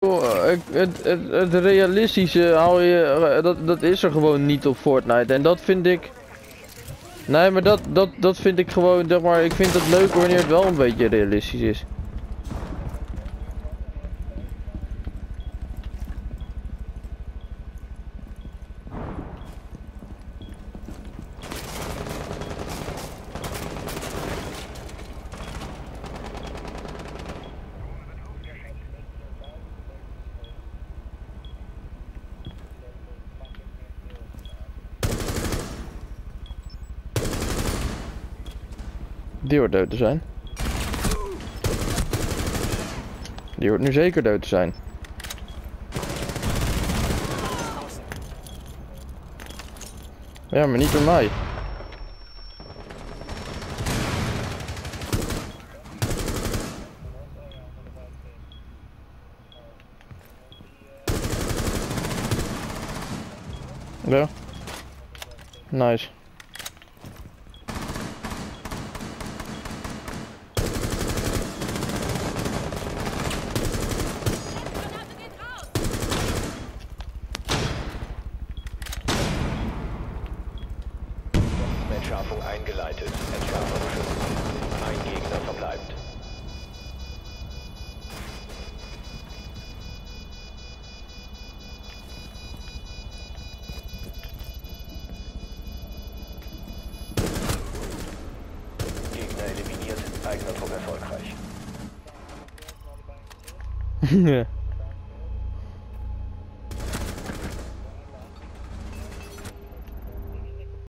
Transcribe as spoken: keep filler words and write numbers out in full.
Het, het, het, het realistische haal je, dat, dat is er gewoon niet op Fortnite. En dat vind ik... Nee, maar dat, dat, dat vind ik gewoon, zeg maar, ik vind het leuker wanneer het wel een beetje realistisch is. Die hoort dood te zijn. Die hoort nu zeker dood te zijn. Ja, maar niet door mij. Ja. Nice. Entschärfung eingeleitet. Entschärfung geschützt. Ein Gegner verbleibt. Gegner eliminiert. Eigener Trupp erfolgreich. Ja.